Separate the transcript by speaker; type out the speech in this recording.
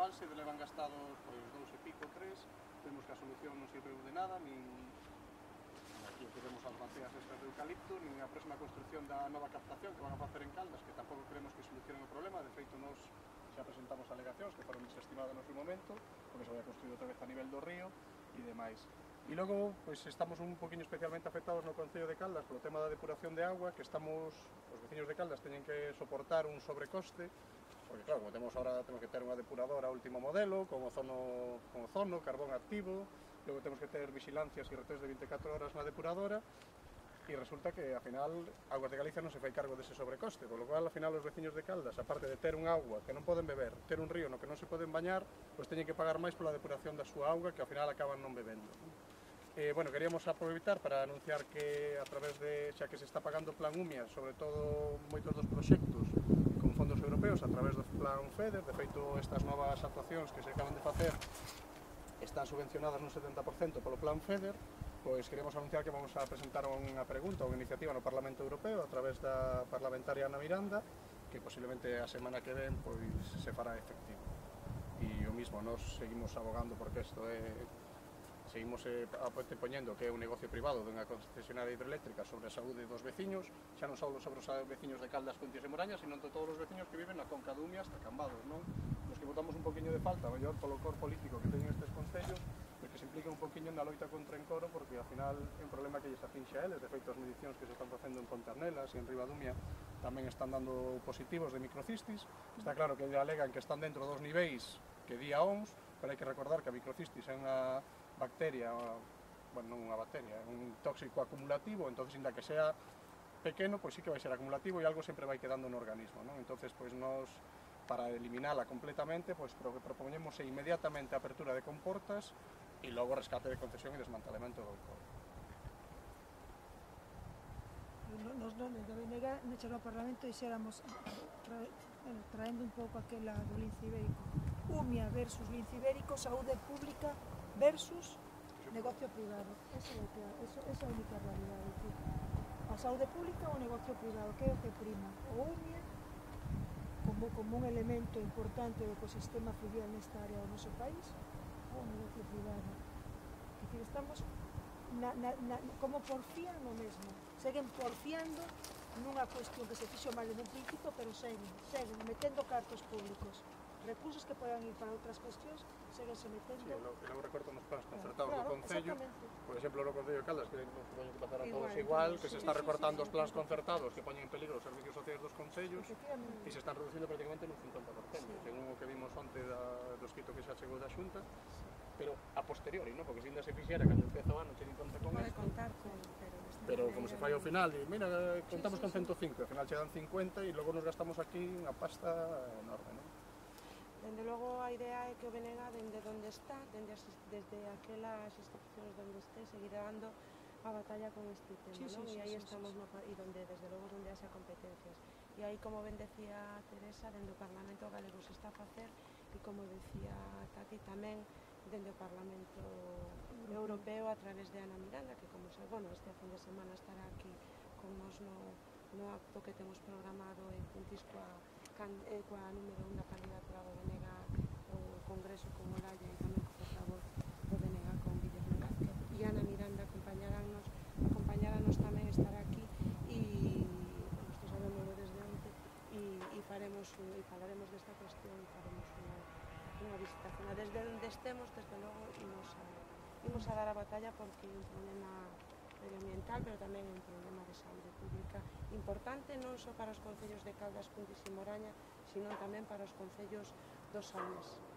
Speaker 1: embalse levan gastados pois 2 e pico, 3, vemos que a solución non sirveu de nada, nin aquí que vemos as bateas estas de eucalipto, nin a próxima construcción da nova captación que van a facer en Caldas, que tampouco creemos que solucionen o problema. De feito, nos xa presentamos alegacións que foron desestimadas no seu momento, porque se vai a construir outra vez a nivel do río e demais. E logo, pois, estamos un poquinho especialmente afectados no Concello de Caldas polo tema da depuración de agua, que estamos, os veciños de Caldas teñen que soportar un sobrecoste, porque claro, como temos que ter unha depuradora último modelo, con ozono, carbón activo, logo temos que ter vigilancias e retés de 24 horas na depuradora, e resulta que, ao final, Augas de Galicia non se fai cargo dese sobrecoste, con lo cual, ao final, os veciños de Caldas, aparte de ter un auga que non poden beber, ter un río no que non se poden bañar, pois teñen que pagar máis pola depuración da súa auga, que ao final acaban non bebendo. Bueno, queríamos aproveitar para anunciar que a través de, xa que se está pagando o Plan UMIA, sobre todo moitos dos proxectos con fondos europeos, a través do Plan FEDER, de feito estas novas actuacións que se acaban de facer están subvencionadas nun 70% polo Plan FEDER, pois queremos anunciar que vamos a presentar unha pregunta, unha iniciativa no Parlamento Europeo a través da parlamentaria Ana Miranda, que posiblemente a semana que ven pois se fará efectivo. E o mismo, nos seguimos abogando porque isto seguimos poñendo que é un negocio privado dunha concesionaria hidroeléctrica sobre a saúde dos veciños, xa non só sobre os veciños de Caldas, Cuntis e Moraña, sino de todos os veciños que viven na conca de Umia hasta Cambados, non? Nos que botamos un poquinho de falta, mellor polo cor político que teñen estes concellos, que se implica un poquinho na loita contra o encoro, porque ao final é un problema que lles afinxe a eles. De feito, as medicións que se están facendo en Pontarnelas e en Ribadumia tamén están dando positivos de microcistis. Está claro que alegan que están dentro dos niveis que di a OMS, pero hai que recordar que a microcistis é unha bacteria, bueno, non unha bacteria, é un tóxico acumulativo, entonces, inda que sea pequeno, pois sí que vai ser acumulativo e algo sempre vai quedando no organismo, non? Entonces, pois nos, para eliminala completamente, pois o que propoñemos é inmediatamente a apertura de comportas e logo rescate de concesión e desmantelamento do encoro.
Speaker 2: Nos da BNG, no Parlamento, dixéramos, traendo un pouco aquela do lince ibérico, UMIA versus lince ibérico, saúde pública versus negocio privado. Esa é a única realidade. A saúde pública ou o negocio privado, que é o que prima? O UMIA, como un elemento importante do ecosistema fluvial nesta área do noso país, ou o negocio privado. É dicir, estamos como porfían no mesmo. Seguen porfiando nunha cuestión que se fixo mal en un principio, pero seguen metendo cartos públicos. Recursos que poden ir para outras cuestións, seguense metendo...
Speaker 1: Sí, logo recorto nos plans concertados do Concello, por exemplo, no Concello de Caldas, que nos poñen que pasar a todos igual, que se está recortando os plans concertados que poñen en peligro os servicios sociais dos concellos e se están reducindo prácticamente nun 50%, según o que vimos onte do escrito que xa chegou da Xunta, pero a posteriori, non? Porque se ainda se fixera, cando empeza o ano, che din conta con isto, pero como se fai ao final, e mira, contamos con 105, ao final chegan 50 e logo nos gastamos aquí unha pasta enorme, non?
Speaker 3: Dende logo, a idea é que o BNG, dende onde está, desde aquelas institucións onde este, seguirá dando a batalla con este tema, non? E aí estamos, e desde logo onde haxa competencias. E aí, como ben decía Teresa, dende o Parlamento galego se está a facer, e como decía Tati, tamén dende o Parlamento Europeo a través de Ana Miranda, que como se, bueno, este fin de semana estará aquí con nos no acto que temos programado en Cuntis coa número 1 da candidatura do BNG ao Congreso con Olalla e tamén co portavoz do BNG con Guillermo Vázquez, e Ana Miranda acompañáranos tamén estar aquí e isto sabémoslo desde onte e falaremos desta cuestión e faremos unha visitación. Desde onde estemos, desde logo, imos a dar a batalla porque é un problema medioambiental, pero tamén é un problema de saúde pública importante non só para os concellos de Caldas, Cuntis e Moraña, sino tamén para os concellos dos Salmes.